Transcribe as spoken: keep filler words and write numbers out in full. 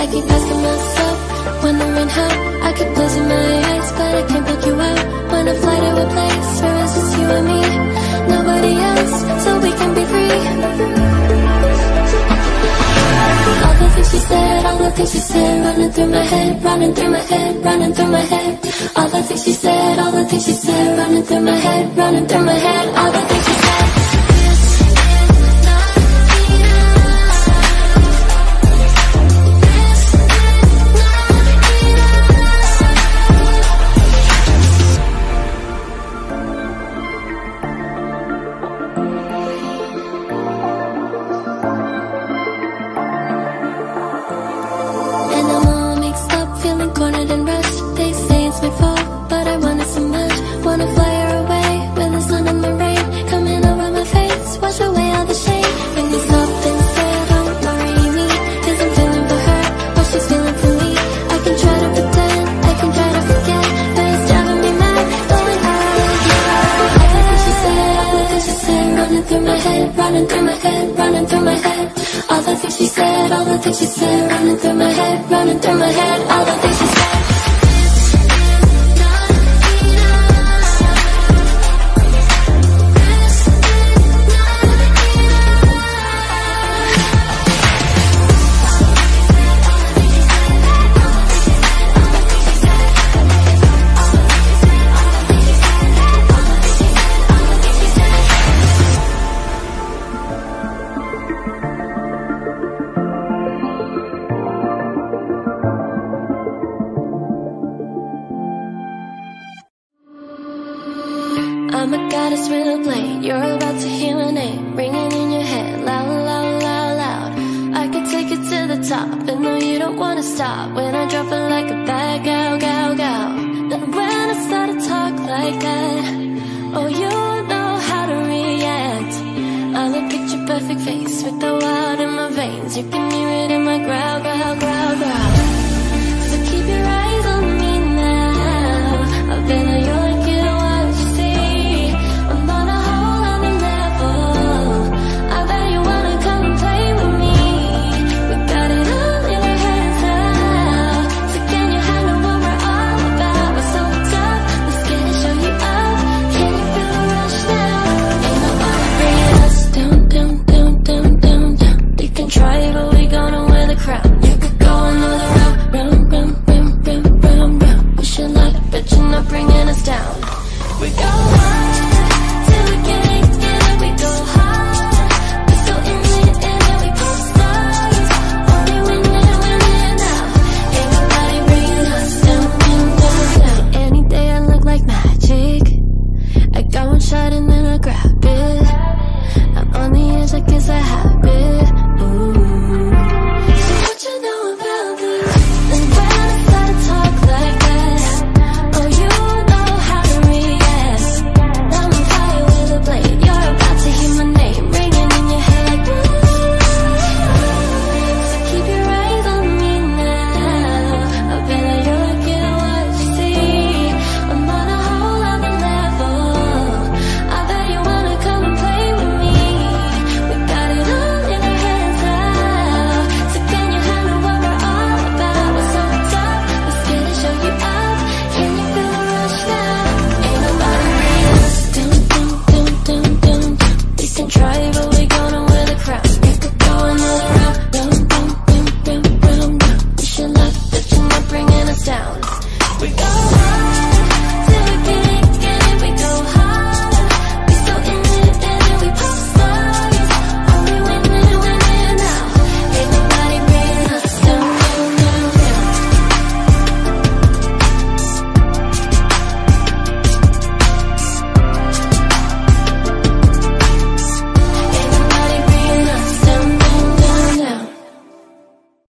I keep asking myself, wondering how I keep closing my eyes, but I can't pick you out. Wanna fly to a place where it's just you and me, nobody else, so we can be free. All the things she said, all the things she said, running through my head, running through my head, running through my head. All the things she said, all the things she said, running through my head, running through my head. All the things she said. Running through my head, running through my head. All the things she said, all the things she said, running through my head, running through my head. All the things she said. I'm a goddess with a blade. You're about to hear my name ringing in your head, loud, loud, loud, loud. I could take it to the top, and no, you don't wanna stop. When I drop it like a bag, gal, gal, gal. And when I start to talk like that, oh, you know how to react. I'm a picture perfect face with the wild in my veins. You can hear it